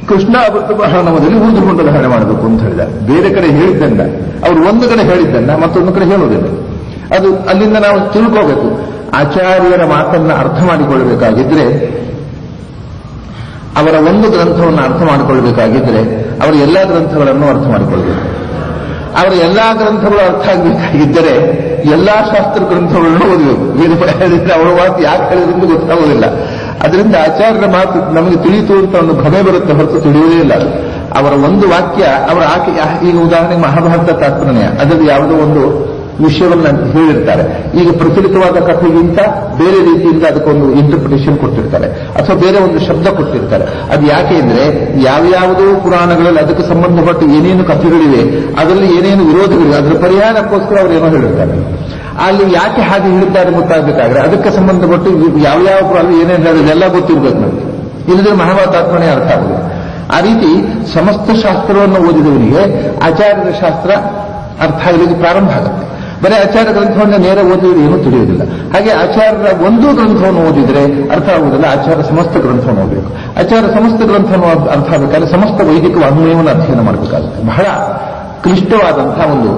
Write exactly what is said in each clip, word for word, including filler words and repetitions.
ಕೃಷ್ಣ ಮಹಾನವದಲ್ಲಿ ಊರ್ದುಕೊಂಡ ಧಾರಣೆ ಮಾಡಬೇಕು ಅಂತ ಹೇಳಿದ. ಬೇರೆ ಕಡೆ ಹೇಳಿದ್ದನ್ನ ಅವರು ಒಂದು ಕಡೆ ಹೇಳಿದ್ದನ್ನ ಮತ್ತೊಂದು ಕಡೆ ಹೇಳೋದಿಲ್ಲ. ಅದು ಅಲ್ಲಿಂದ ನಾವು ತಿಳ್ಕೋಬೇಕು. ಆಚಾರ್ಯರ ಮಾತನ್ನ ಅರ್ಥ ಮಾಡಿಕೊಳ್ಳಬೇಕಾಗಿದ್ರೆ, ಅವರ ಒಂದು ಗ್ರಂಥವನ್ನು ಅರ್ಥ ಮಾಡಿಕೊಳ್ಳಬೇಕಾಗಿದ್ರೆ ಅವರ ಎಲ್ಲಾ ಗ್ರಂಥಗಳನ್ನು ಅರ್ಥ ಮಾಡಿಕೊಳ್ಬೇಕು. ಅವರ ಎಲ್ಲಾ ಗ್ರಂಥಗಳು ಅರ್ಥ ಆಗಬೇಕಾಗಿದ್ದರೆ ಎಲ್ಲಾ ಶಾಸ್ತ್ರ ಗ್ರಂಥಗಳನ್ನು ಓದಬೇಕು. ವೇದ ಅವರ ಮಾತು ಯಾಕೆ ಹೇಳಿದ್ರಿಂದ ಗೊತ್ತಾಗೋದಿಲ್ಲ. ಅದರಿಂದ ಆಚಾರ್ಯರ ಮಾತು ನಮಗೆ ತಿಳಿಯಿತು ಅಂತ ಒಂದು ಭ್ರಮೆ ಬರುತ್ತೆ ಹೊರತು ತಿಳಿಯುವುದೇ ಇಲ್ಲ. ಅದು ಅವರ ಒಂದು ವಾಕ್ಯ ಅವರ ಆಕೆ ಈಗ ಉದಾಹರಣೆಗೆ ಮಹಾಭಾರತ ತಾತ್ಪರ್ಯ ಅದರಲ್ಲಿ ಯಾವುದೋ ಒಂದು ವಿಷಯವನ್ನ ಹೇಳಿರ್ತಾರೆ. ಈಗ ಪ್ರಚಲಿತವಾದ ಕಥೆಗಿಂತ ಬೇರೆ ರೀತಿಯಿಂದ ಅದಕ್ಕೊಂದು ಇಂಟರ್ಪ್ರಿಟೇಷನ್ ಕೊಟ್ಟಿರ್ತಾರೆ ಅಥವಾ ಬೇರೆ ಒಂದು ಶಬ್ದ ಕೊಟ್ಟಿರ್ತಾರೆ. ಅದು ಯಾಕೆ ಅಂದ್ರೆ ಯಾವ್ಯಾವುದೋ ಪುರಾಣಗಳಲ್ಲಿ ಅದಕ್ಕೆ ಸಂಬಂಧಪಟ್ಟ ಏನೇನು ಕಥೆಗಳಿವೆ, ಅದರಲ್ಲಿ ಏನೇನು ವಿರೋಧಗಳಿವೆ, ಅದರ ಪರಿಹಾರಕ್ಕೋಸ್ಕರ ಅವರು ಏನೋ ಹೇಳಿರ್ತಾರೆ. ಅಲ್ಲಿ ಯಾಕೆ ಹಾಗೆ ಹೇಳಿದ್ದಾರೆ ಗೊತ್ತಾಗಬೇಕಾದ್ರೆ ಅದಕ್ಕೆ ಸಂಬಂಧಪಟ್ಟು ಯಾವ್ಯಾವ ಪುರಾಣ ಏನೇನು ಹೇಳಿದ್ರೆ ಎಲ್ಲ ಗೊತ್ತಿರ್ಬೇಕು ನಮಗೆ. ಇಲ್ಲದ್ರೆ ಮಹಾಭಾರತ ತಾತ್ಪರ್ಯ ಅರ್ಥ ಆಗುವುದು. ಆ ರೀತಿ ಸಮಸ್ತ ಶಾಸ್ತ್ರವನ್ನು ಓದಿದವರಿಗೆ ಆಚಾರ್ಯರ ಶಾಸ್ತ್ರ ಅರ್ಥ ಆಗಲಿಕ್ಕೆ ಪ್ರಾರಂಭ ಆಗುತ್ತೆ. ಬರೀ ಆಚಾರ್ಯ ಗ್ರಂಥವನ್ನು ನೇರ ಓದಿದ್ರೆ ಏನೂ ತಿಳಿಯುವುದಿಲ್ಲ. ಹಾಗೆ ಆಚಾರ್ಯರ ಒಂದು ಗ್ರಂಥವನ್ನು ಓದಿದ್ರೆ ಅರ್ಥ ಆಗುವುದಿಲ್ಲ. ಆಚಾರ್ಯ ಸಮಸ್ತ ಗ್ರಂಥವನ್ನು ಓದಬೇಕು. ಆಚಾರ್ಯ ಸಮಸ್ತ ಗ್ರಂಥವನ್ನು ಅರ್ಥ ಆಗಬೇಕಾದ್ರೆ ಸಮಸ್ತ ವೈದಿಕ ವಾಂಗ್ಮಯವನ್ನು ಅಧ್ಯಯನ ಮಾಡಬೇಕಾಗುತ್ತೆ. ಬಹಳ ಕ್ಲಿಷ್ಟವಾದಂತಹ ಒಂದು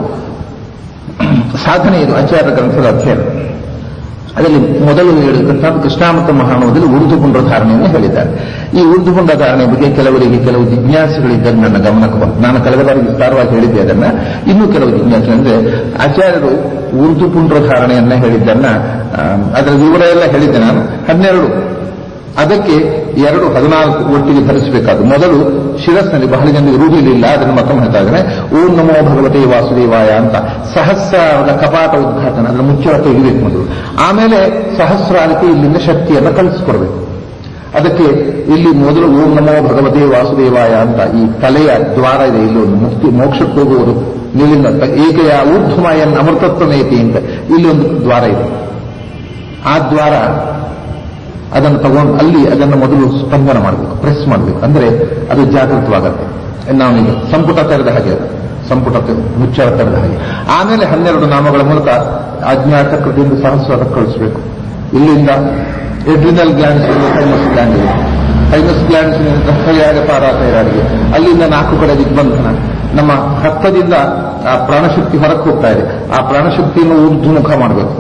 ಸಾಧನೆ ಇದು ಆಚಾರ್ಯ ಗ್ರಂಥದ ಅಧ್ಯಯನ. ಅದರಲ್ಲಿ ಮೊದಲು ಹೇಳಿದಂತಹ ಕೃಷ್ಣಾಮೃತ ಮಹಾನವದಲ್ಲಿ ಊರ್ದುಪುಂಡ ಧಾರಣೆಯನ್ನು ಹೇಳಿದ್ದಾರೆ. ಈ ಊರ್ದುಪುಂಡ ಧಾರಣೆ ಬಗ್ಗೆ ಕೆಲವರಿಗೆ ಕೆಲವು ಜಿಜ್ಞಾಸೆಗಳಿದ್ದರೆ ನನ್ನ ಗಮನಕ್ಕೆ ಬಂತು. ನಾನು ಕಳೆದ ಬಾರಿ ವಿಸ್ತಾರವಾಗಿ ಹೇಳಿದ್ದೆ ಅದನ್ನ. ಇನ್ನೂ ಕೆಲವು ಜಿಜ್ಞಾಸೆ ಅಂದ್ರೆ ಆಚಾರ್ಯರು ಊರ್ದುಪುಂಡ ಧಾರಣೆಯನ್ನ ಹೇಳಿದ್ದನ್ನ ಅದರ ವಿವರ ಎಲ್ಲ ಹೇಳಿದ್ದೆ ನಾನು. ಹನ್ನೆರಡು ಅದಕ್ಕೆ ಎರಡು ಹದಿನಾಲ್ಕು ಒಟ್ಟಿಗೆ ಧರಿಸಬೇಕಾದ್ರು. ಮೊದಲು ಶಿರಸ್ನಲ್ಲಿ ಬಹಳ ಜನರಿಗೆ ರೂಢಿಲಿಲ್ಲ, ಅದನ್ನು ಮತ್ತೊಮ್ಮೆ ಹೇಳ್ತಾ ಇದ್ದೇನೆ. ಓಂ ನಮೋ ಭಗವತೆ ವಾಸುದೇವಾಯ ಅಂತ ಸಹಸ್ರ ಕಪಾಟ ಉದ್ಘಾಟನೆ, ಅದರ ಮುಚ್ಚಳ ತೆಗಿಬೇಕು ಮೊದಲು. ಆಮೇಲೆ ಸಹಸ್ರಾರಕ್ಕೆ ಇಲ್ಲಿಂದ ಶಕ್ತಿಯನ್ನು ಕಳಿಸಿಕೊಡ್ಬೇಕು. ಅದಕ್ಕೆ ಇಲ್ಲಿ ಮೊದಲು ಓಂ ನಮೋ ಭಗವತೆ ವಾಸುದೇವಾಯ ಅಂತ ಈ ತಲೆಯ ದ್ವಾರ ಇದೆ. ಇಲ್ಲಿ ಒಂದು ಮುಕ್ತಿ ಮೋಕ್ಷಕ್ಕೆ ಹೋಗುವುದು ನೀಲಿಂದ ಏಕೆಯ ಊರ್ಧ್ವಮಯನ್ ಅಮೃತತ್ವನೇತಿ ಅಂತ ಇಲ್ಲಿ ಒಂದು ದ್ವಾರ ಇದೆ. ಆ ದ್ವಾರ ಅದನ್ನು ತಗೊಂಡು ಅಲ್ಲಿ ಅದನ್ನು ಮೊದಲು ಸ್ಪಂದನ ಮಾಡಬೇಕು, ಪ್ರೆಸ್ ಮಾಡಬೇಕು. ಅಂದ್ರೆ ಅದು ಜಾಗೃತವಾಗುತ್ತೆ. ನಾವೀಗ ಸಂಪುಟ ತೆರೆದ ಹಾಗೆ, ಸಂಪುಟ ಮುಚ್ಚಳ ತೆರೆದ ಹಾಗೆ. ಆಮೇಲೆ ಹನ್ನೆರಡು ನಾಮಗಳ ಮೂಲಕ ಅಜ್ಞಾತ ಕೃತಿಯಿಂದ ಸಹಸ್ರ ಕಳಿಸಬೇಕು. ಇಲ್ಲಿಂದ ಎಡ್ರಿನಲ್ ಗ್ಲ್ಯಾಂಡ್ಸ್ ಥೈಮಸ್ ಗ್ಲ್ಯಾಂಡ್ ಇದೆ. ಥೈಮಸ್ ಗ್ಲ್ಯಾಂಡ್ಸ್ ರಕ್ತಯಾಗ ಪಾರಾತೈರಾಡಿಗೆ ಅಲ್ಲಿಂದ ನಾಲ್ಕು ಕಡೆ ದಿಗ್ಬಂಧನ. ನಮ್ಮ ರಕ್ತದಿಂದ ಆ ಪ್ರಾಣಶಕ್ತಿ ಹೊರಕ್ಕೆ ಹೋಗ್ತಾ ಇದೆ. ಆ ಪ್ರಾಣಶಕ್ತಿಯನ್ನು ಊರ್ಧ್ವಮುಖ ಮಾಡಬೇಕು.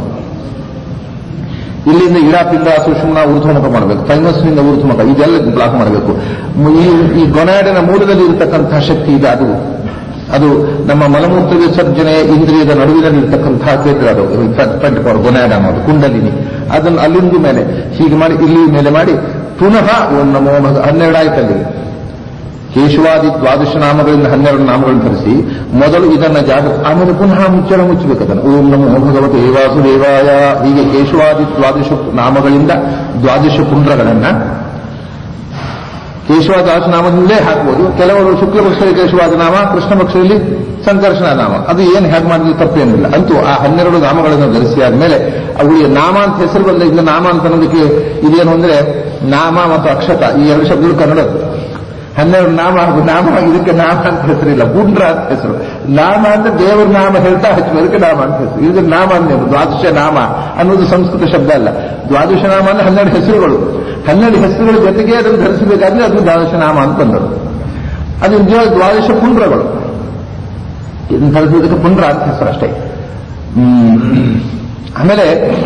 ಇಲ್ಲಿಂದ ಇಡಾಪಿಂದ ಸುಷುಮ್ನ ಊರ್ಧ್ವಮುಖ ಮಾಡಬೇಕು. ಥೈಮಸ್ನಿಂದ ಊರ್ಧ್ವಮುಖ ಇದೆಲ್ಲ ಬ್ಲಾಕ್ ಮಾಡಬೇಕು. ಈ ಗೊನಾಡಿನ ಮೂಲದಲ್ಲಿ ಇರತಕ್ಕಂತಹ ಶಕ್ತಿ ಇದೆ. ಅದು ಅದು ನಮ್ಮ ಮಲಮೂತ್ರ ವಿಸರ್ಜನೆ ಇಂದ್ರಿಯದ ನಡುವಿನಲ್ಲಿ ಇರತಕ್ಕಂತಹ ಕೇಂದ್ರ. ಅದು ಟ್ವೆಂಟಿ ಫೋರ್ ಗೊನಾಡ್ ಅನ್ನೋದು ಕುಂಡಲಿನಿ. ಅದನ್ನು ಅಲ್ಲಿಂದ ಮೇಲೆ ಹೀಗೆ ಮಾಡಿ ಇಲ್ಲಿ ಮೇಲೆ ಮಾಡಿ ಪುನಃ ಓಂ ನಮೋ ಭಗ ಹನ್ನೆರಡಾಯ್ತಲ್ಲಿ ಕೇಶವಾದಿ ದ್ವಾದಶ ನಾಮಗಳಿಂದ ಹನ್ನೆರಡು ನಾಮಗಳನ್ನು ಧರಿಸಿ ಮೊದಲು ಇದನ್ನ ಜಾಗೃತ, ಆಮೇಲೆ ಪುನಃ ಮುಚ್ಚಳ ಮುಚ್ಚಬೇಕು ಅದನ್ನು. ಓಂ ನಮೋ ಭಗವತೆ ವಾಸುದೇವಾಯ ಹೀಗೆ ಕೇಶವಾದಿ ದ್ವಾದಶ ನಾಮಗಳಿಂದ ದ್ವಾದಶ ಪುಂಡ್ರಗಳನ್ನ ಕೇಶವಾದ ನಾಮದಿಂದಲೇ ಹಾಕಬಹುದು. ಕೆಲವರು ಶುಕ್ಲ ಪಕ್ಷದಲ್ಲಿ ಕೇಶವಾದ ನಾಮ, ಕೃಷ್ಣ ಪಕ್ಷದಲ್ಲಿ ಸಂಕರ್ಷಣ ನಾಮ. ಅದು ಏನು ಹೇಗೆ ಮಾಡಿದ್ರೆ ತಪ್ಪೇನಿಲ್ಲ. ಅಂತೂ ಆ ಹನ್ನೆರಡು ನಾಮಗಳನ್ನು ಧರಿಸಿ ಆದ್ಮೇಲೆ ಅವುಗಳಿಗೆ ನಾಮ ಅಂತ ಹೆಸರು ಬಂದ ಇಲ್ಲ. ನಾಮ ಅಂತ ಅನ್ನೋದಕ್ಕೆ ಇದೇನು ಅಂದ್ರೆ ನಾಮ ಮತ್ತು ಅಕ್ಷತ ಈ ಎರಡು ಶಬ್ದಗಳು ಕನ್ನಡ. ಹನ್ನೆರಡು ನಾಮ ಹಾಗೂ ನಾಮ ಇದಕ್ಕೆ ನಾಮ ಅಂತ ಹೆಸರಿಲ್ಲ, ಪುಂಡ್ರ ಅಂತ ಹೆಸರು. ನಾಮ ಅಂದ್ರೆ ದೇವರ ನಾಮ ಹೇಳ್ತಾ ಹಚ್ಚು, ಅದಕ್ಕೆ ನಾಮ ಅಂತ ಹೆಸರು. ಇದು ನಾಮ ಅನ್ನೋದು ದ್ವಾದಶ ನಾಮ ಅನ್ನೋದು ಸಂಸ್ಕೃತ ಶಬ್ದ ಅಲ್ಲ. ದ್ವಾದಶ ನಾಮ ಅಂದ್ರೆ ಹನ್ನೆರಡು ಹೆಸರುಗಳು. ಹನ್ನೆರಡು ಹೆಸರುಗಳ ಜೊತೆಗೆ ಅದನ್ನು ಧರಿಸಬೇಕಾದ್ರೆ ಅದು ದ್ವಾದಶ ನಾಮ ಅಂತ ಬಂದರು. ಅದು ದ್ವಾದಶ ಪುಂಡ್ರಗಳು. ಇದನ್ನು ಧರಿಸೋದಕ್ಕೆ ಪುಂಡ್ರ ಅಂತ ಹೆಸರು ಅಷ್ಟೇ. ಆಮೇಲೆ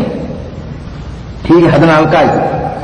ಹೀಗೆ ಹದಿನಾಲ್ಕು ಆಯ್ತು.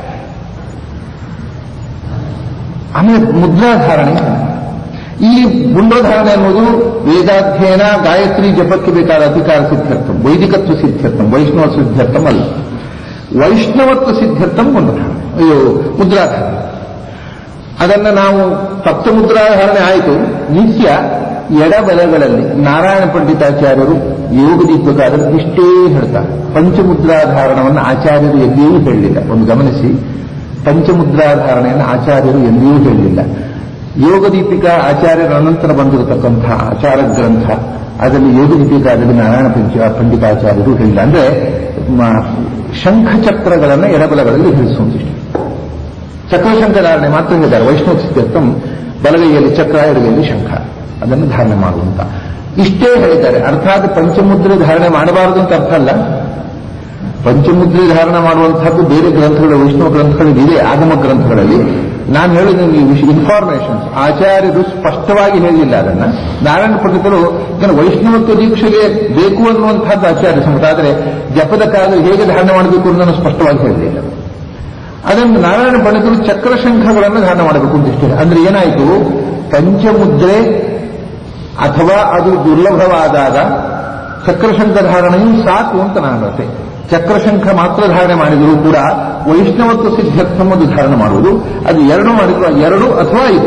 ಆಮೇಲೆ ಮುದ್ರಾಧಾರಣೆ. ಈ ಮುದ್ರಾಧಾರಣೆ ಅನ್ನೋದು ವೇದಾಧ್ಯಯನ ಗಾಯತ್ರಿ ಜಪಕ್ಕೆ ಬೇಕಾದ ಅಧಿಕಾರ ಸಿದ್ಧಾರ್ಥಂ, ವೈದಿಕತ್ವ ಸಿದ್ಧಾರ್ಥಂ, ವೈಷ್ಣವ ಸಿದ್ಧಾರ್ಥಂ ಅಲ್ಲ. ವೈಷ್ಣವತ್ವ ಸಿದ್ಧಾರ್ಥಂ ಮುದ್ರಾಧಾರಣೆ. ಅಯ್ಯೋ ಮುದ್ರಾಧಾರಣೆ ಅದನ್ನು ನಾವು ಸಪ್ತ ಮುದ್ರಾಧಾರಣೆ ಆಯಿತು. ನಿತ್ಯ ಎಡಬಲಗಳಲ್ಲಿ ನಾರಾಯಣ ಪಂಡಿತಾಚಾರ್ಯರು ಯೋಗ ದೀಪಕಾರರು ಇಷ್ಟೇ ಹೇಳ್ತಾರೆ. ಪಂಚಮುದ್ರಾಧಾರಣವನ್ನು ಆಚಾರ್ಯರು ಎಲ್ಲಿಯೂ ಹೇಳಲಿಲ್ಲ. ಒಂದು ಗಮನಿಸಿ, ಪಂಚಮುದ್ರಾಧಾರಣೆಯನ್ನು ಆಚಾರ್ಯರು ಎಂದಿಯೂ ಹೇಳಲಿಲ್ಲ. ಯೋಗ ದೀಪಿಕಾ ಆಚಾರ್ಯರ ಅನಂತರ ಬಂದಿರತಕ್ಕಂತಹ ಆಚಾರ ಗ್ರಂಥ, ಅದರಲ್ಲಿ ಯೋಗ ದೀಪಿಕಾದಲ್ಲಿ ನಾರಾಯಣ ಪಂಚ ಪಂಡಿತಾಚಾರ್ಯರು ಹೇಳಿಲ್ಲ. ಅಂದ್ರೆ ಶಂಖಚಕ್ರಗಳನ್ನು ಎಡಬಲಗಳಲ್ಲಿ ಹಿಡಿಸುವಂತಿಷ್ಟು. ಚಕ್ರಶಂಖ ಧಾರಣೆ ಮಾತ್ರ ಹೇಳಿದ್ದಾರೆ. ವೈಷ್ಣವ ಸಿದ್ಧಾರ್ಥಂ ಬಲಗೈಯಲ್ಲಿ ಚಕ್ರ, ಎಡಗೈಯಲ್ಲಿ ಶಂಖ, ಅದನ್ನು ಧಾರಣೆ ಮಾಡುವಂತ ಇಷ್ಟೇ ಹೇಳಿದ್ದಾರೆ. ಅರ್ಥಾತ್ ಪಂಚಮುದ್ರೆ ಧಾರಣೆ ಮಾಡಬಾರದು ಅಂತ ಅರ್ಥ ಅಲ್ಲ. ಪಂಚಮುದ್ರೆ ಧಾರಣ ಮಾಡುವಂತಹದ್ದು ಬೇರೆ ಗ್ರಂಥಗಳು, ವೈಷ್ಣವ ಗ್ರಂಥಗಳಲ್ಲಿ ಇದೆ, ಆಗಮ ಗ್ರಂಥಗಳಲ್ಲಿ. ನಾನು ಹೇಳಿದ ಇನ್ಫಾರ್ಮೇಶನ್ಸ್ ಆಚಾರ್ಯರು ಸ್ಪಷ್ಟವಾಗಿ ಹೇಳಿಲ್ಲ ಅದನ್ನ. ನಾರಾಯಣ ಪಂಡಿತರು ವೈಷ್ಣವತ್ವ ದೀಕ್ಷೆಗೆ ಬೇಕು ಅನ್ನುವಂಥದ್ದು ಆಚಾರ್ಯ ಸಂಗತ, ಆದರೆ ಜಪದ ಕಾಲ ಹೇಗೆ ಧಾರಣ ಮಾಡಬೇಕು ಅನ್ನೋದನ್ನು ಸ್ಪಷ್ಟವಾಗಿ ಹೇಳಲಿಲ್ಲ. ಅದನ್ನು ನಾರಾಯಣ ಪಂಡಿತರು ಚಕ್ರಶಂಖಗಳನ್ನು ಧಾರಣ ಮಾಡಬೇಕು ಅಂತ ಇಷ್ಟೇ. ಅಂದ್ರೆ ಏನಾಯಿತು, ಪಂಚಮುದ್ರೆ ಅಥವಾ ಅದು ದುರ್ಲಭವಾದಾಗ ಚಕ್ರಶಂಖ ಧಾರಣೆಯೂ ಸಾಕು ಅಂತ ನಾನು ಹೇಳ್ತೆ. ಚಕ್ರಶಂಖ ಮಾತ್ರ ಧಾರಣೆ ಮಾಡಿದರೂ ಕೂಡ ವೈಷ್ಣವತ್ವ ಸಿದ್ಧಾರ್ಥವನ್ನು ಧಾರಣೆ ಮಾಡುವುದು, ಅದು ಎರಡು ಮಾಡಿದ್ರು, ಎರಡು ಅಥವಾ ಐದು.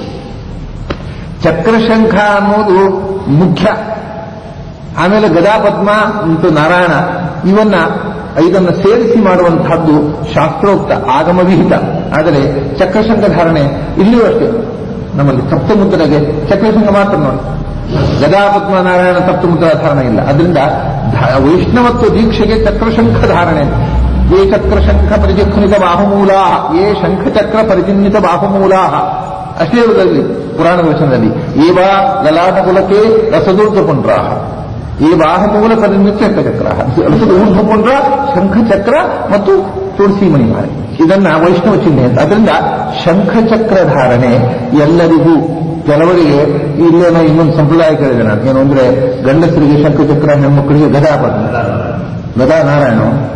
ಚಕ್ರಶಂಖ ಅನ್ನೋದು ಮುಖ್ಯ. ಆಮೇಲೆ ಗದಾಪದ್ಮ ಮತ್ತು ನಾರಾಯಣ ಇವನ್ನ ಐದನ್ನು ಸೇರಿಸಿ ಮಾಡುವಂತಹದ್ದು ಶಾಸ್ತ್ರೋಕ್ತ ಆಗಮವಿಹಿತ. ಆದರೆ ಚಕ್ರಶಂಖ ಧಾರಣೆ ಇಲ್ಲಿಯೂ ಅಷ್ಟೇ, ನಮ್ಮಲ್ಲಿ ಸಪ್ತಮುದ್ರೆಗೆ ಚಕ್ರಶಂಖ ಮಾತ್ರ ನೋಡಿ, ಗದಾಪದ್ಮ ನಾರಾಯಣ ಸಪ್ತಮುದ್ರ ಧಾರಣೆ ಇಲ್ಲ. ಅದರಿಂದ ವೈಷ್ಣವತ್ವ ದೀಕ್ಷೆಗೆ ಚಕ್ರಶಂಖ ಧಾರಣೆ. ಯೇ ಚಕ್ರಶಂಖ ಪರಿಚಿಹ್ನಿತ ಬಾಹುಮೂಲಾ, ಯೇ ಶಂಖಚಕ್ರ ಪರಿಚಿಹ್ನಿತ ಬಾಹುಮೂಲಾ ಅಷ್ಟೇ ಇರುವುದರಲ್ಲಿ ಪುರಾಣ ವಚನದಲ್ಲಿ. ಏವಾ ಲಲಾಟ ಕುಲಕ್ಕೆ ರಸದೂರ್ಧ ಪುಂಡ್ರಾಹ, ಈ ಬಾಹುಮೂಲ ಪರಿಣಿತ ಶಂಖಚಕ್ರ, ರಸದೂರ್ಧ ಪುಂಡ್ರ ಶಂಖಚಕ್ರ ಮತ್ತು ತುಳಸಿ ಮಣಿಮಾಲೆ, ಇದನ್ನ ವೈಷ್ಣವ ಚಿಹ್ನೆ ಅಂತ. ಅದರಿಂದ ಶಂಖಚಕ್ರ ಧಾರಣೆ ಎಲ್ಲರಿಗೂ. ಕೆಲವರಿಗೆ ಇಲ್ಲೇನೋ ಇನ್ನೊಂದು ಸಂಪ್ರದಾಯ ಕೇಳಿದೆ ನಾನು, ಏನು ಅಂದ್ರೆ ಗಂಡಸರಿಗೆ ಶಂಖಚಕ್ರ, ಹೆಣ್ಮಕ್ಕಳಿಗೆ ಗದಾಪದ್ಮ, ಗದಾ ನಾರಾಯಣ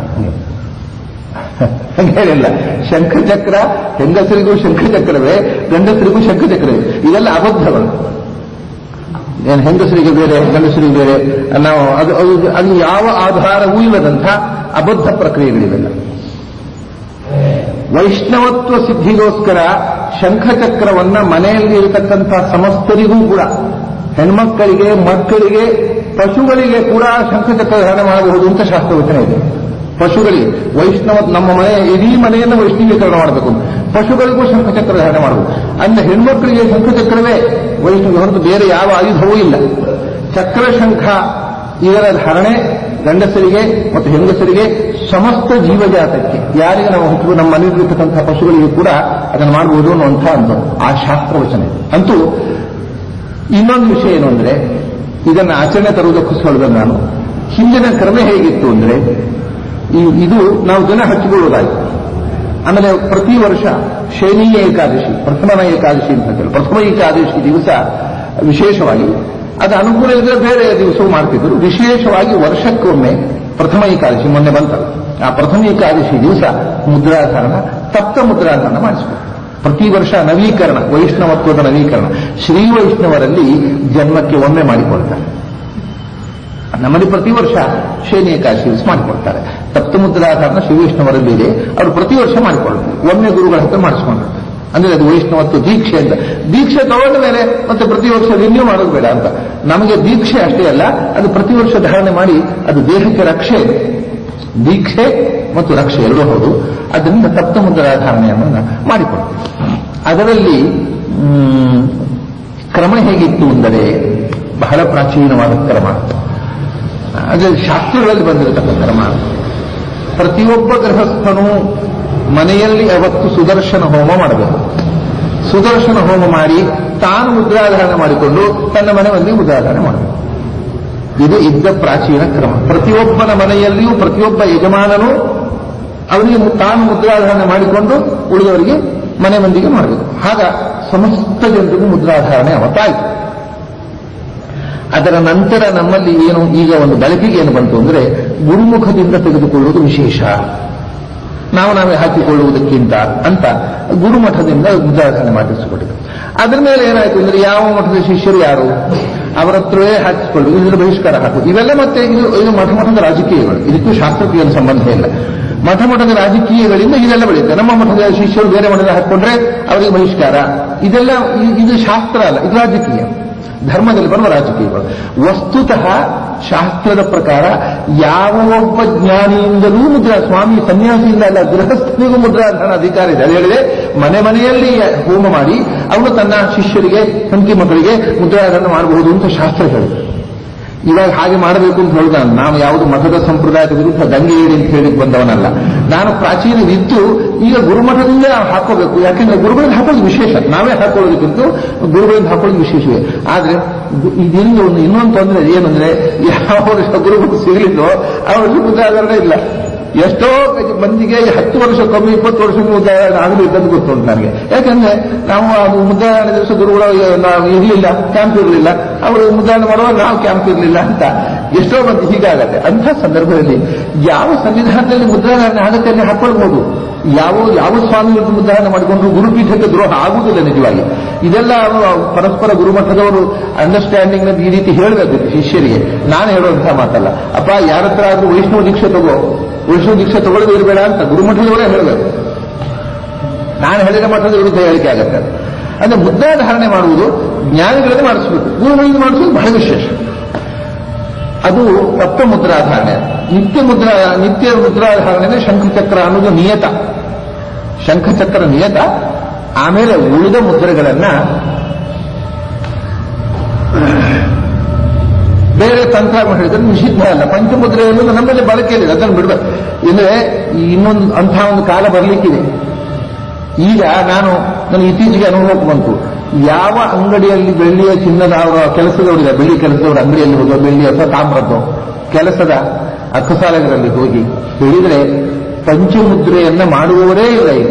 ಹೇಳಿಲ್ಲ. ಶಂಖಚಕ್ರ ಹೆಂಗಸರಿಗೂ ಶಂಖಚಕ್ರವೇ, ಗಂಡಸರಿಗೂ ಶಂಖಚಕ್ರವೇ, ಇದೆಲ್ಲ ಅಬದ್ಧಗಳು. ಏನು ಹೆಂಗಸರಿಗೆ ಬೇರೆ ಗಂಡಸರಿಗೆ ಬೇರೆ ನಾವು ಅದು ಅದು ಯಾವ ಆಧಾರವೂ ಇಲ್ಲದಂಥ ಅಬದ್ಧ ಪ್ರಕ್ರಿಯೆಗಳಿವೆಲ್ಲ. ವೈಷ್ಣವತ್ವ ಸಿದ್ಧಿಗೋಸ್ಕರ ಶಂಖಚಕ್ರವನ್ನ ಮನೆಯಲ್ಲಿ ಇರತಕ್ಕಂಥ ಸಮಸ್ತರಿಗೂ ಕೂಡ, ಹೆಣ್ಮಕ್ಕಳಿಗೆ, ಮಕ್ಕಳಿಗೆ, ಪಶುಗಳಿಗೆ ಕೂಡ ಶಂಖಚಕ್ರ ಧಾರಣೆ ಮಾಡಬಹುದು ಅಂತ ಶಾಸ್ತ್ರವಚನ ಇದೆ. ಪಶುಗಳಿಗೆ ವೈಷ್ಣವ, ನಮ್ಮ ಮನೆ ಇಡೀ ಮನೆಯನ್ನು ವೈಷ್ಣವೀಕರಣ ಮಾಡಬೇಕು, ಪಶುಗಳಿಗೂ ಶಂಖಚಕ್ರ ಧಾರಣೆ ಮಾಡಬಹುದು. ಅಂದ್ರೆ ಹೆಣ್ಮಕ್ಕಳಿಗೆ ಶಂಖಚಕ್ರವೇ ವೈಷ್ಣವ ಹೊರತು ಬೇರೆ ಯಾವ ಆಯುಧವೂ ಇಲ್ಲ. ಚಕ್ರಶಂಖ ಇದರ ಧಾರಣೆ ಗಂಡಸರಿಗೆ ಮತ್ತು ಹೆಂಗಸರಿಗೆ, ಸಮಸ್ತ ಜೀವಜಾತಕ್ಕೆ, ಯಾರಿಗೆ ನಾವು ಹುಟ್ಟು ನಮ್ಮ ಮನೆಯಲ್ಲಿರ್ತಕ್ಕಂಥ ಪಶುಗಳಿಗೂ ಕೂಡ ಅದನ್ನು ಮಾಡಬಹುದು ಅನ್ನುವಂಥ ಅಂತ ಆ ಶಾಸ್ತ್ರವಚನ ಇದೆ. ಅಂತೂ ಇನ್ನೊಂದು ವಿಷಯ ಏನು ಅಂದ್ರೆ, ಇದನ್ನು ಆಚರಣೆ ತರುವುದಕ್ಕೋಸ್ಕರ ಹೇಳಿದ ನಾನು, ಹಿಂದಿನ ಕ್ರಮ ಹೇಗಿತ್ತು ಅಂದ್ರೆ, ಇದು ನಾವು ದಿನ ಹಚ್ಚಿಕೊಳ್ಳುವುದಾಯಿತು. ಆಮೇಲೆ ಪ್ರತಿ ವರ್ಷ ಶೈನೀಯ ಏಕಾದಶಿ, ಪ್ರಥಮ ಏಕಾದಶಿ ಅಂತ ಹೇಳಿ, ಪ್ರಥಮ ಏಕಾದಶಿ ದಿವಸ ವಿಶೇಷವಾಗಿ ಅದು ಅನುಕೂಲ ಇದ್ರೆ ಬೇರೆ ದಿವಸವೂ ಮಾಡ್ತಿದ್ರು. ವಿಶೇಷವಾಗಿ ವರ್ಷಕ್ಕೊಮ್ಮೆ ಪ್ರಥಮ ಏಕಾದಶಿ ಮೊನ್ನೆ ಬಂತಲ್ಲ, ಆ ಪ್ರಥಮ ಏಕಾದಶಿ ದಿವಸ ಮುದ್ರಾಧಾರಣ, ತಪ್ತ ಮುದ್ರಾಧಾರಣ ಮಾಡಿಸ್ಬೇಕು. ಪ್ರತಿ ವರ್ಷ ನವೀಕರಣ, ವೈಷ್ಣವತ್ವದ ನವೀಕರಣ ಶ್ರೀ ವೈಷ್ಣವರಲ್ಲಿ ಜನ್ಮಕ್ಕೆ ಒಮ್ಮೆ ಮಾಡಿಕೊಳ್ತಾರೆ. ನಮ್ಮಲ್ಲಿ ಪ್ರತಿ ವರ್ಷ ಶೈನಿ ಏಕಾದಶಿ ದಿವಸ ಮಾಡಿಕೊಳ್ತಾರೆ. ತಪ್ತ ಮುದ್ರಾಧಾರಣ ಶ್ರೀ ವೈಷ್ಣವರಲ್ಲಿ ಇದೆ, ಅವರು ಪ್ರತಿ ವರ್ಷ ಮಾಡಿಕೊಳ್ತಾರೆ. ಒಮ್ಮೆ ಗುರುಗಳ ಹತ್ರ ಮಾಡಿಸ್ಕೊಂಡಿರ್ತಾರೆ. ಅಂದ್ರೆ ಅದು ವೈಷ್ಣವತ್ವ ದೀಕ್ಷೆ ಅಂತ. ದೀಕ್ಷೆ ತಗೊಂಡ ಮೇಲೆ ಮತ್ತೆ ಪ್ರತಿ ವರ್ಷ ರಿನ್ಯೂ ಮಾಡೋದು ಬೇಡ ಅಂತ. ನಮಗೆ ದೀಕ್ಷೆ ಅಷ್ಟೇ ಅಲ್ಲ, ಅದು ಪ್ರತಿ ವರ್ಷ ಧಾರಣೆ ಮಾಡಿ ಅದು ದೇಹಕ್ಕೆ ರಕ್ಷೆ, ದೀಕ್ಷೆ ಮತ್ತು ರಕ್ಷೆ ಎರಡೂ ಹೌದು. ಅದರಿಂದ ಸಪ್ತ ಮುದ್ರಾ ಧಾರಣೆಯನ್ನು ಮಾಡಿಕೊಡ್ತೀವಿ. ಅದರಲ್ಲಿ ಕ್ರಮ ಹೇಗಿತ್ತು ಅಂದರೆ, ಬಹಳ ಪ್ರಾಚೀನವಾದ ಕ್ರಮ, ಅದು ಶಾಸ್ತ್ರಗಳಲ್ಲಿ ಬಂದಿರತಕ್ಕಂಥ ಕ್ರಮ. ಪ್ರತಿಯೊಬ್ಬ ಗೃಹಸ್ಥನು ಮನೆಯಲ್ಲಿ ಅವತ್ತು ಸುದರ್ಶನ ಹೋಮ ಮಾಡಬೇಕು. ಸುದರ್ಶನ ಹೋಮ ಮಾಡಿ ತಾನು ಮುದ್ರಾಧಾರಣೆ ಮಾಡಿಕೊಂಡು ತನ್ನ ಮನೆಯಲ್ಲಿ ಮುದ್ರಾಧಾರಣೆ ಮಾಡಬೇಕು. ಇದು ಇದ್ದ ಪ್ರಾಚೀನ ಕ್ರಮ. ಪ್ರತಿಯೊಬ್ಬನ ಮನೆಯಲ್ಲಿಯೂ ಪ್ರತಿಯೊಬ್ಬ ಯಜಮಾನನು ಅವನಿಗೆ ತಾನು ಮುದ್ರಾಧಾರಣೆ ಮಾಡಿಕೊಂಡು ಉಳಿದವರಿಗೆ ಮನೆ ಮಂದಿಗೆ ಮಾಡಬೇಕು. ಆಗ ಸಮಸ್ತ ಜನರಿಗೂ ಮುದ್ರಾಧಾರಣೆ ಅವತ್ತಾಯಿತು. ಅದರ ನಂತರ ನಮ್ಮಲ್ಲಿ ಏನು ಈಗ ಒಂದು ಬೆಳಕಿಗೆ ಏನು ಬಂತು ಅಂದರೆ, ಗುರುಮುಖದಿಂದ ತೆಗೆದುಕೊಳ್ಳುವುದು ವಿಶೇಷ, ನಾವು ನಾವೇ ಹಾಕಿಕೊಳ್ಳುವುದಕ್ಕಿಂತ ಅಂತ ಗುರುಮಠದಿಂದ ಮುದ್ರಾಧಾರಣೆ ಮಾಡಿಸಿಕೊಟ್ಟಿದ್ದು. ಅದರ ಮೇಲೆ ಏನಾಯಿತು ಅಂದ್ರೆ, ಯಾವ ಮಠದ ಶಿಷ್ಯರು ಯಾರು ಅವರ ಹತ್ರವೇ ಹಾಕಿಸಿಕೊಳ್ಳುವುದು, ಇದರ ಬಹಿಷ್ಕಾರ ಹಾಕುವುದು, ಇವೆಲ್ಲ ಮತ್ತೆ ಇದು ಇದು ಮಠ ಮಠದ ರಾಜಕೀಯಗಳು. ಇದಕ್ಕೂ ಶಾಸ್ತ್ರಕ್ಕೆ ಏನು ಸಂಬಂಧ ಇಲ್ಲ. ಮಠ ಮಠದ ರಾಜಕೀಯಗಳಿಂದ ಇದೆಲ್ಲ ಬೆಳೆಯುತ್ತೆ. ನಮ್ಮ ಮಠದ ಶಿಷ್ಯರು ಬೇರೆ ಮಠದ ಹಾಕಿಕೊಂಡ್ರೆ ಅವರಿಗೆ ಬಹಿಷ್ಕಾರ, ಇದೆಲ್ಲ ಇದು ಶಾಸ್ತ್ರ ಅಲ್ಲ, ಇದು ರಾಜಕೀಯ. ಧರ್ಮದಲ್ಲಿ ಬರುವ ರಾಜಕೀಯಗಳು. ವಸ್ತುತಃ ಶಾಸ್ತ್ರದ ಪ್ರಕಾರ ಯಾವ ಒಬ್ಬ ಜ್ಞಾನಿಯಿಂದಲೂ ಮುದ್ರಾ, ಸ್ವಾಮಿ ಸನ್ಯಾಸಿಯಿಂದ ಅಲ್ಲ, ಗೃಹಸ್ಥನಿಗೂ ಮುದ್ರಾಧಾರಣ ಅಧಿಕಾರ ಇದೆ. ಅದು ಹೇಳಿದೆ, ಮನೆ ಮನೆಯಲ್ಲಿ ಹೋಮ ಮಾಡಿ ಅವನು ತನ್ನ ಶಿಷ್ಯರಿಗೆ, ಸಂಖ್ಯೆ ಮಕ್ಕಳಿಗೆ ಮುದ್ರಾಧಾರಣ ಮಾಡಬಹುದು ಅಂತ ಶಾಸ್ತ್ರ ಹೇಳಿದೆ. ಇವಾಗ ಹಾಗೆ ಮಾಡಬೇಕು ಅಂತ ಹೇಳಿದ ನಾನು ಯಾವುದು ಮಠದ ಸಂಪ್ರದಾಯದ ವಿರುದ್ಧ ದಂಗೆ ಏಡಿ ಅಂತ ಹೇಳಿ ಬಂದವನಲ್ಲ. ನಾನು ಪ್ರಾಚೀನವಿದ್ದು ಈಗ ಗುರುಮಠದಿಂದ ಹಾಕೋಬೇಕು, ಯಾಕೆಂದ್ರೆ ಗುರುಗಳಿಂದ ಹಾಕೋದು ವಿಶೇಷ, ನಾವೇ ಹಾಕೊಳ್ಳೋದಕ್ಕಿಂತ ಗುರುಗಳಿಂದ ಹಾಕೊಳ್ಳೋದು ವಿಶೇಷವೇ. ಆದ್ರೆ ಇದರಿಂದ ಒಂದು ಇನ್ನೊಂದು ತೊಂದರೆ ಏನಂದ್ರೆ, ಯಾವ ವರ್ಷ ಗುರುಗಳು ಸಿಗಲಿಲ್ಲೋ ಆ ವರ್ಷ ಮುದ್ರಾಧಾರಣೆ ಇಲ್ಲ. ಎಷ್ಟೋ ಮಂದಿಗೆ ಹತ್ತು ವರ್ಷಕ್ಕೊಮ್ಮೆ ಇಪ್ಪತ್ತು ವರ್ಷಕ್ಕೆ ಮುದ್ರಾಯಣ ಆಗಲಿ ಇದ್ದದ್ದು ಗೊತ್ತುಂಟು ನನಗೆ. ಯಾಕಂದ್ರೆ ನಾವು ಅದು ಮುದ್ರಾಯಣ ದಿವಸ ಗುರುಗಳು ನಾವು ಇರಲಿಲ್ಲ, ಕ್ಯಾಂಪ್ ಇರಲಿಲ್ಲ, ಅವರು ಮುದ್ರಾಯಣ ಮಾಡುವಾಗ ನಾವು ಕ್ಯಾಂಪ್ ಇರಲಿಲ್ಲ ಅಂತ ಎಷ್ಟೋ ಮಂದಿ ಹೀಗಾಗತ್ತೆ. ಅಂಥ ಸಂದರ್ಭದಲ್ಲಿ ಯಾವ ಸನ್ನಿಧಾನದಲ್ಲಿ ಮುದ್ರಾಯಣ ಆಗತ್ತೆ ಅಲ್ಲಿ ಹಾಕೊಳ್ಬಹುದು. ಯಾವ ಯಾವ ಸ್ವಾಮಿಗಳು ಮುದ್ರಾಯಣ ಮಾಡಿಕೊಂಡ್ರು ಗುರುಪೀಠಕ್ಕೆ ದ್ರೋಹ ಆಗುವುದಿಲ್ಲ ನಿಜವಾಗಿ. ಇದೆಲ್ಲ ಪರಸ್ಪರ ಗುರುಮಠದವರು ಅಂಡರ್ಸ್ಟ್ಯಾಂಡಿಂಗ್ ಈ ರೀತಿ ಹೇಳಬೇಕು ಶಿಷ್ಯರಿಗೆ. ನಾನು ಹೇಳುವಂತಹ ಮಾತಲ್ಲ. ಅಪ್ಪ ಯಾರ ಹತ್ರ ಆದ್ರೂ ವೈಷ್ಣವ ದೀಕ್ಷೆ ತಗೋ, ವೈಷ್ಣವ ದೀಕ್ಷೆ ತಗೊಳ್ಳೋದು ಇರಬೇಡ ಅಂತ ಗುರುಮಠದವರೇ ಹೇಳಬೇಕು. ನಾನು ಹೇಳಿದ ಮಠದ ವಿರುದ್ಧ ಹೇಳಿಕೆ ಆಗತ್ತೆ. ಅಂದ್ರೆ ಮುದ್ರಾಧಾರಣೆ ಮಾಡುವುದು ಜ್ಞಾನಿಗಳನ್ನೇ ಮಾಡಿಸಬೇಕು, ಗುರುಗಳಿಗೆ ಮಾಡಿಸೋದು ಬಹಳ ವಿಶೇಷ. ಅದು ತಪ್ಪ ಮುದ್ರಾಧಾರಣೆ. ನಿತ್ಯ ಮುದ್ರಾ ನಿತ್ಯ ಮುದ್ರಾಧಾರಣೆ ಶಂಖಚಕ್ರ ಅನ್ನೋದು ನಿಯತ, ಶಂಖಚಕ್ರ ನಿಯತ. ಆಮೇಲೆ ಉಳಿದ ಮುದ್ರೆಗಳನ್ನ ಬೇರೆ ತಂತ್ರ ಹೇಳಿದ್ರೆ ನಿಷಿದ್ಧ ಅಲ್ಲ. ಪಂಚಮುದ್ರೆ ಅನ್ನೋದು ನಮ್ಮಲ್ಲಿ ಬಳಕೆಯಿದೆ, ಅದನ್ನು ಬಿಡಬೇಕು. ಅಂದ್ರೆ ಇನ್ನೊಂದು ಅಂತಹ ಒಂದು ಕಾಲ ಬರಲಿಕ್ಕಿದೆ. ಈಗ ನಾನು ನನ್ನ ಇತ್ತೀಚೆಗೆ ಅನುಭವಕ್ಕೆ ಬಂತು. ಯಾವ ಅಂಗಡಿಯಲ್ಲಿ ಬೆಳ್ಳಿಯ ಚಿನ್ನದ ಅವರ ಕೆಲಸದವರಿಲ್ಲ, ಬೆಳ್ಳಿ ಕೆಲಸದವರ ಅಂಗಡಿಯಲ್ಲಿ ಹೋಗುವ ಬೆಳ್ಳಿ ಅಥವಾ ತಾಮ್ರದ್ದು ಕೆಲಸದ ಅಕ್ಕಸಾಲೆಗಳಲ್ಲಿ ಹೋಗಿ ಹೇಳಿದ್ರೆ ಪಂಚಮುದ್ರೆಯನ್ನ ಮಾಡುವವರೇ ಇಲ್ಲ. ಈಗ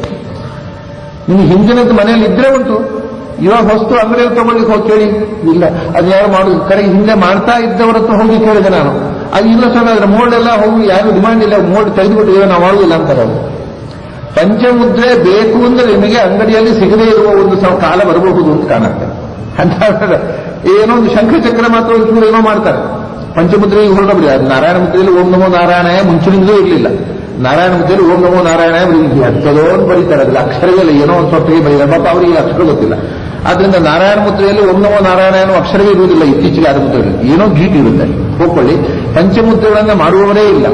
ನಿಮ್ಗೆ ಹಿಂದಿನದ್ದು ಮನೆಯಲ್ಲಿ ಇದ್ರೆ ಉಂಟು, ಇವಾಗ ಹೊಸ್ತು ಅಂಗಡಿಯಲ್ಲಿ ತಗೊಳ್ಳಿಕ್ಕೆ ಹೋಗಿ ಕೇಳಿ, ಇಲ್ಲ ಅದು ಯಾರು ಮಾಡುದು ಕರೆಗೆ ಹಿಂದೆ ಮಾಡ್ತಾ ಇದ್ದವರತ್ತು ಹೋಗಿ ಕೇಳಿದೆ ನಾನು. ಅದು ಇಲ್ಲ ಸರ್, ಅದ್ರ ಮೋಲ್ಡ್ ಎಲ್ಲ ಹೋಗಿ ಯಾರು ಡಿಮಾಂಡ್ ಇಲ್ಲ, ಮೋಲ್ಡ್ ತೆಗೆದುಬಿಟ್ಟು ನಾವು ಮಾಡುವುದಿಲ್ಲ ಅಂತಾರೆ ಅವರು. ಪಂಚಮುದ್ರೆ ಬೇಕು ಅಂದ್ರೆ ನಿಮಗೆ ಅಂಗಡಿಯಲ್ಲಿ ಸಿಗದೇ ಇರುವ ಒಂದು ಕಾಲ ಬರಬಹುದು ಅಂತ ಕಾಣುತ್ತೆ. ಅಂತ ಏನೋ ಒಂದು ಶಂಖಚಕ್ರ ಮಾತ್ರ ಒಂದು ಏನೋ ಮಾಡ್ತಾರೆ. ಪಂಚಮುದ್ರೆ ಹೊರಡಬಿಡಿ. ಅದು ನಾರಾಯಣ ಮುದ್ರೆಯಲ್ಲಿ ಓಂ ನಮೋ ನಾರಾಯಣ ಮುಂಚಿನಿಂದಲೂ ಇರಲಿಲ್ಲ. ನಾರಾಯಣ ಮುದ್ರೆಯಲ್ಲಿ ಓಂ ನಮೋ ನಾರಾಯಣ ಹತ್ತದೋ ಬರೀತಾರೆ, ಅದ್ರಲ್ಲಿ ಅಕ್ಷರವೇ ಏನೋ ಒಂದು ಸೊಟ್ಟಿಗೆ ಬರೀತಾರೆ. ಪಾಪ ಅವರಿಗೆ ಅಕ್ಷರ ಗೊತ್ತಿಲ್ಲ. ಆದ್ರಿಂದ ನಾರಾಯಣ ಮುದ್ರೆಯಲ್ಲಿ ಓಂ ನಮೋ ನಾರಾಯಣ ಏನೋ ಅಕ್ಷರವೇ ಇರುವುದಿಲ್ಲ. ಇತ್ತೀಚೆಗೆ ಆದ ಮುದ್ರೆಯಲ್ಲಿ ಏನೋ ಗೀಟ್ ಇರುತ್ತೆ, ಹೋಗ್ಕೊಳ್ಳಿ. ಪಂಚಮುದ್ರೆಗಳನ್ನ ಮಾಡುವವರೇ ಇಲ್ಲ.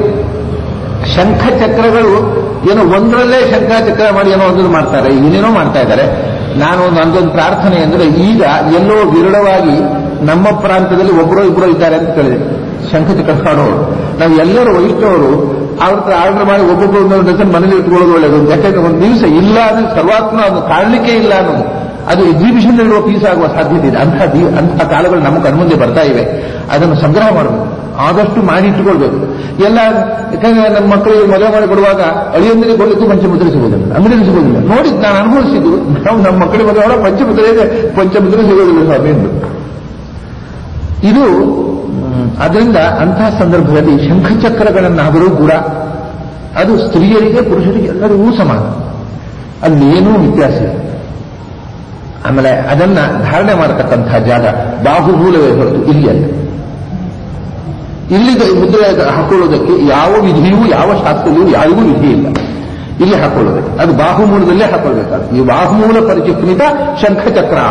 ಶಂಖಚಕ್ರಗಳು ಏನೋ ಒಂದರಲ್ಲೇ ಶಂಖಚಕ್ರ ಮಾಡಿ ಏನೋ ಒಂದನ್ನು ಮಾಡ್ತಾರೆ, ಏನೇನೋ ಮಾಡ್ತಾ ಇದ್ದಾರೆ. ನಾನು ನಂದೊಂದು ಪ್ರಾರ್ಥನೆ ಅಂದ್ರೆ, ಈಗ ಎಲ್ಲೋ ವಿರಳವಾಗಿ ನಮ್ಮ ಪ್ರಾಂತದಲ್ಲಿ ಒಬ್ಬರೋ ಇಬ್ಬರೋ ಇದ್ದಾರೆ ಅಂತ ಕೇಳಿದೆ ಶಂಖಚಕ್ರ ಮಾಡೋರು. ನಾವು ಎಲ್ಲರೂ ವೈಷ್ಣವರು ಅವ್ರ ಹತ್ರ ಆರ್ಡರ್ ಮಾಡಿ ಒಬ್ಬೊಬ್ಬರು ಡಜನ್ ಮನೇಲಿ ಇಟ್ಕೊಳ್ಳೋದು ಒಳ್ಳೆಯದು. ಯಾಕಂದ್ರೆ ಒಂದು ದಿವಸ ಇಲ್ಲ ಅಂದ್ರೆ ಸರ್ವಾತ್ಮ ಅದು ಕಾಣಲಿಕ್ಕೆ ಇಲ್ಲ ಅನ್ನೋದು, ಅದು ಎಕ್ಸಿಬಿಷನ್ ಇರುವ ಪೀಸ್ ಆಗುವ ಸಾಧ್ಯತೆ ಇದೆ. ಅಂತಹ ಅಂತಹ ಕಾಲಗಳು ನಮ್ಮ ಕಣ್ಮುಂದೆ ಬರ್ತಾ ಇವೆ. ಅದನ್ನು ಸಂಗ್ರಹ ಮಾಡಬೇಕು, ಆದಷ್ಟು ಮಾಡಿ ಇಟ್ಟುಕೊಳ್ಬೇಕು ಎಲ್ಲ. ಯಾಕಂದ್ರೆ ನಮ್ಮ ಮಕ್ಕಳಿಗೆ ಮದುವೆ ಮಾಡಿ ಕೊಡುವಾಗ ಅಳಿಯಂದಿಗೆ ಕೊಡಲಿಕ್ಕೂ ಪಂಚಮುದ್ರೆ ಸಿಗೋದಿಲ್ಲ, ಅಂಗಡಿಯಲ್ಲಿ ಸಿಗೋದಿಲ್ಲ. ನೋಡಿದ್ದು ನಾನು ಅನುಭವಿಸಿದ್ದು. ನಾವು ನಮ್ಮ ಮಕ್ಕಳಿಗೆ ಮದುವೆ ಮಾಡೋ ಪಂಚಮುದ್ರೆ ಇದೆ, ಪಂಚಮುದ್ರೆ ಸಿಗೋದಿಲ್ಲ ಸ್ವಾಮಿ ಎಂದು. ಇದು ಅದರಿಂದ ಅಂತಹ ಸಂದರ್ಭದಲ್ಲಿ ಶಂಖಚಕ್ರಗಳನ್ನಾದರೂ ಕೂಡ ಅದು ಸ್ತ್ರೀಯರಿಗೆ ಪುರುಷರಿಗೆ ಎಲ್ಲರಿಗೂ ಸಮಾನ, ಅಲ್ಲೇನೂ ವ್ಯತ್ಯಾಸ ಇಲ್ಲ. ಆಮೇಲೆ ಅದನ್ನ ಧಾರಣೆ ಮಾಡತಕ್ಕಂತಹ ಜಾಗ ಬಾಹುಮೂಲವೇ ಹೊರತು ಇಲ್ಲಿ ಅಲ್ಲ. ಇಲ್ಲಿ ಮುದ್ರೆ ಹಾಕೊಳ್ಳೋದಕ್ಕೆ ಯಾವ ವಿಧಿಯೂ ಯಾವ ಶಾಸ್ತ್ರದಲ್ಲೂ ಯಾರಿಗೂ ವಿಧಿ ಇಲ್ಲ. ಇಲ್ಲಿ ಹಾಕೊಳ್ಳೋದಕ್ಕೆ ಅದು ಬಾಹುಮೂಲದಲ್ಲೇ ಹಾಕೊಳ್ಬೇಕಾದ್ರೆ ಈ ಬಾಹುಮೂಲ ಪರಿಚಿತ್ರಿತ ಶಂಖಚಕ್ರ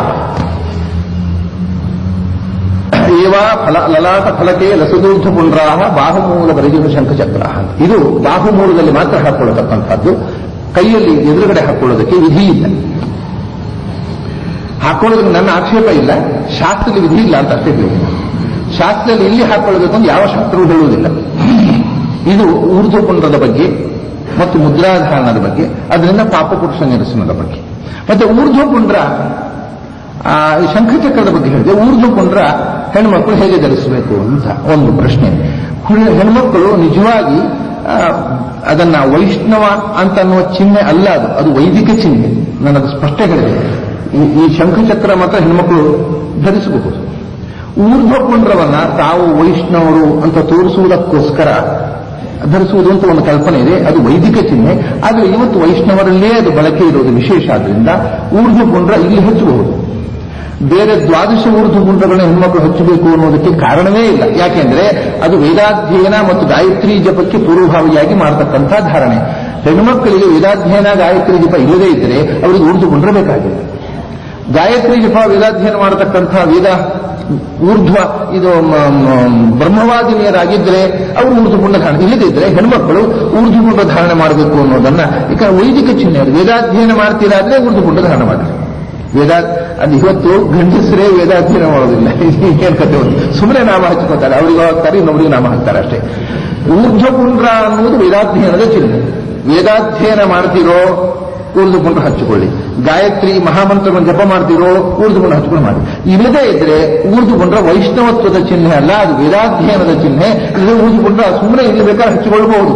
ಏವ ಫಲ ಲಲಾಟ ಫಲಕೆ ಲಸದೂರ್ಧ ಪುಂಡ್ರಾಹ ಬಾಹುಮೂಲ ಪರಿಚಿತ ಶಂಖಚಕ್ರ ಅಂತ. ಇದು ಬಾಹುಮೂಲದಲ್ಲಿ ಮಾತ್ರ ಹಾಕೊಳ್ಳತಕ್ಕಂಥದ್ದು. ಕೈಯಲ್ಲಿ ಎದುರುಗಡೆ ಹಾಕೊಳ್ಳೋದಕ್ಕೆ ವಿಧಿ ಇಲ್ಲ. ಹಾಕೊಳ್ಳೋದಕ್ಕೆ ನನ್ನ ಆಕ್ಷೇಪ ಇಲ್ಲ, ಶಾಸ್ತ್ರದಲ್ಲಿ ವಿಧಿ ಇಲ್ಲ ಅಂತ ಅಷ್ಟೇ ಬೇಕು. ಶಾಸ್ತ್ರದಲ್ಲಿ ಇಲ್ಲಿ ಹಾಕೊಳ್ಳಬೇಕು ಅಂತ ಯಾವ ಶಾಸ್ತ್ರವೂ ಹೇಳುವುದಿಲ್ಲ. ಇದು ಊರ್ಧ್ವಪುಂಡ್ರದ ಬಗ್ಗೆ ಮತ್ತು ಮುದ್ರಾಧಾರಣದ ಬಗ್ಗೆ, ಅದರಿಂದ ಪಾಪಪುರುಷ ನಿರಸನದ ಬಗ್ಗೆ. ಮತ್ತೆ ಊರ್ಧ್ವಪುಂಡ್ರ ಈ ಶಂಖಚಕ್ರದ ಬಗ್ಗೆ ಹೇಳಿದೆ. ಊರ್ಧ್ವಪುಂಡ್ರ ಹೆಣ್ಮಕ್ಳು ಹೇಗೆ ಧರಿಸಬೇಕು ಅಂತ ಒಂದು ಪ್ರಶ್ನೆ. ಹೆಣ್ಮಕ್ಕಳು ನಿಜವಾಗಿ ಅದನ್ನ ವೈಷ್ಣವ ಅಂತ ಅನ್ನುವ ಚಿಹ್ನೆ ಅಲ್ಲ, ಅದು ಅದು ವೈದಿಕ ಚಿಹ್ನೆ. ನನಗೆ ಸ್ಪಷ್ಟ ಹೇಳಿದೆ. ಈ ಶಂಖಚಕ್ರ ಮಾತ್ರ ಹೆಣ್ಮಕ್ಳು ಧರಿಸಬಹುದು. ಊರ್ಧ್ವಪುಂಡ್ರವನ್ನ ತಾವು ವೈಷ್ಣವರು ಅಂತ ತೋರಿಸುವುದಕ್ಕೋಸ್ಕರ ಧರಿಸುವುದು ಅಂತ ಒಂದು ಕಲ್ಪನೆ ಇದೆ, ಅದು ವೈದಿಕ ಚಿಹ್ನೆ. ಆದರೆ ಇವತ್ತು ವೈಷ್ಣವರಲ್ಲೇ ಅದು ಬಳಕೆ ಇರುವುದು ವಿಶೇಷ. ಆದ್ರಿಂದ ಊರ್ಧ್ವಪುಂಡ್ರ ಇಲ್ಲಿ ಹಚ್ಚಬಹುದು. ಬೇರೆ ದ್ವಾದಶ ಊರ್ಧ್ವಪುಂಡ್ರಗಳನ್ನ ಹೆಣ್ಮಕ್ಳು ಹಚ್ಚಬೇಕು ಅನ್ನೋದಕ್ಕೆ ಕಾರಣವೇ ಇಲ್ಲ. ಯಾಕೆಂದ್ರೆ ಅದು ವೇದಾಧ್ಯಯನ ಮತ್ತು ಗಾಯತ್ರಿ ಜಪಕ್ಕೆ ಪೂರ್ವಭಾವಿಯಾಗಿ ಮಾಡತಕ್ಕಂಥ ಧಾರಣೆ. ಹೆಣ್ಮಕ್ಕಳಿಗೆ ವೇದಾಧ್ಯಯನ ಗಾಯತ್ರಿ ಜಪ ಇಲ್ಲದೇ ಇದ್ದರೆ ಅವರಿಗೆ ಊರ್ಧ್ವಪುಂಡ್ರ ಬೇಕಾಗಿದೆ. ಗಾಯತ್ರಿ ಜಪ ವೇದಾಧ್ಯಯನ ಮಾಡತಕ್ಕಂಥ ವೇದ ಊರ್ಧ್ವ ಇದು ಬ್ರಹ್ಮವಾದಿನಿಯರಾಗಿದ್ದರೆ ಅವರು ಊರ್ಧ್ವಪುಂಡ ಧಾರಣೆ ಇಲ್ಲದಿದ್ದರೆ ಹೆಣ್ಮಕ್ಕಳು ಊರ್ಧ್ವಪುಂಡ ಧಾರಣೆ ಮಾಡಬೇಕು ಅನ್ನೋದನ್ನ ಈಗ ವೈದಿಕ ಚಿಹ್ನೆ. ವೇದಾಧ್ಯಯನ ಮಾಡ್ತೀರಾದ್ರೆ ಊರ್ಧ್ವಪುಂಡ ಧಾರಣೆ ಮಾಡ್ತಾರೆ. ವೇದ ಅದು ಇವತ್ತು ಗಂಡಸರೇ ವೇದಾಧ್ಯಯನ ಮಾಡೋದಿಲ್ಲ. ಏನ್ ಕತೆ ಒಂದು ಸುಮ್ಮನೆ ನಾಮ ಹಚ್ಕೋತಾರೆ, ಅವರಿಗೆ ಹಾಕ್ತಾರೆ, ಇನ್ನೊಬ್ಬರಿಗೆ ನಾಮ ಹಾಕ್ತಾರೆ ಅಷ್ಟೇ. ಊರ್ಧ್ವಪುಂಡ್ರ ಅನ್ನುವುದು ವೇದಾಧ್ಯಯನದ ಚಿಹ್ನೆ. ವೇದಾಧ್ಯಯನ ಮಾಡ್ತಿರೋ ಊರ್ಧ್ವಪುಂಡ್ರ ಹಚ್ಚಿಕೊಳ್ಳಿ. ಗಾಯತ್ರಿ ಮಹಾಮಂತ್ರವನ್ನು ಜಪ ಮಾಡ್ತಿರೋ ಊರ್ಧ್ವಪುಂಡ್ರ ಹಚ್ಕೊಂಡು ಮಾಡಿ. ಇಲ್ಲದೇ ಇದ್ರೆ ಊರ್ಧ್ವಪುಂಡ್ರ ವೈಷ್ಣವತ್ವದ ಚಿಹ್ನೆ ಅಲ್ಲ, ಅದು ವೇದಾಧ್ಯಯನದ ಚಿಹ್ನೆ. ಇದು ಊರ್ಧ್ವಪುಂಡ್ರ ಸುಮ್ಮನೆ ಇಲ್ಲಿ ಬೇಕಾದ್ರೆ ಹಚ್ಚಿಕೊಳ್ಳಬಹುದು.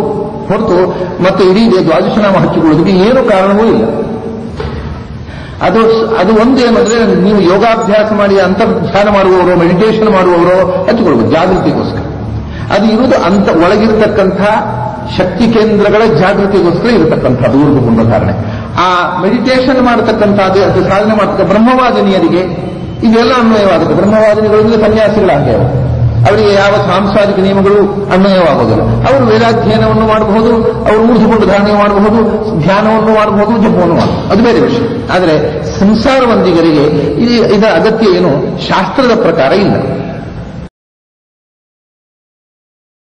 ಹೊರತು ಮತ್ತೆ ಇಡೀ ದ್ವಾದಶನಾಮ ಹಚ್ಚಿಕೊಳ್ಳೋದಕ್ಕೆ ಏನು ಕಾರಣವೂ ಇಲ್ಲ. ಅದು ಅದು ಒಂದೇನಂದ್ರೆ ನೀವು ಯೋಗಾಭ್ಯಾಸ ಮಾಡಿ ಅಂತರ್ಧ್ಯಾನ ಮಾಡುವವರು, ಮೆಡಿಟೇಷನ್ ಮಾಡುವವರು ಹಚ್ಚಿಕೊಳ್ಬೇಕು ಜಾಗೃತಿಗೋಸ್ಕರ. ಅದು ಇರುವುದು ಅಂತ ಒಳಗಿರತಕ್ಕಂಥ ಶಕ್ತಿ ಕೇಂದ್ರಗಳ ಜಾಗೃತಿಗೋಸ್ಕರ ಇರತಕ್ಕಂಥದ್ದು ಊರ್ದುಕೊಂಡ ಧಾರಣೆ. ಆ ಮೆಡಿಟೇಷನ್ ಮಾಡತಕ್ಕಂಥದ್ದು ಅದು ಸಾಧನೆ ಮಾಡತಕ್ಕ ಬ್ರಹ್ಮವಾದಿನಿಯರಿಗೆ ಇದೆಲ್ಲ ಅನ್ವಯವಾಗುತ್ತೆ. ಬ್ರಹ್ಮವಾದಿನಿಗಳಿಂದ ಸನ್ಯಾಸಿಗಳಾಗ್ಯಾವ, ಅವರಿಗೆ ಯಾವ ಸಾಂಸಾರಿಕ ನಿಯಮಗಳು ಅನ್ವಯವಾಗುವುದಿಲ್ಲ. ಅವರು ವೇದಾಧ್ಯಯನವನ್ನು ಮಾಡಬಹುದು, ಅವರು ಊರ್ದುಕೊಂಡು ಧಾರಣೆ ಮಾಡಬಹುದು, ಧ್ಯಾನವನ್ನು ಮಾಡಬಹುದು, ಜಪವನ್ನು ಮಾಡಬಹುದು, ಅದು ಬೇರೆ ವಿಷಯ. ಆದರೆ ಸಂಸಾರವಂದಿಗರಿಗೆ ಇದರ ಅಗತ್ಯ ಏನು ಶಾಸ್ತ್ರದ ಪ್ರಕಾರ ಇಲ್ಲ.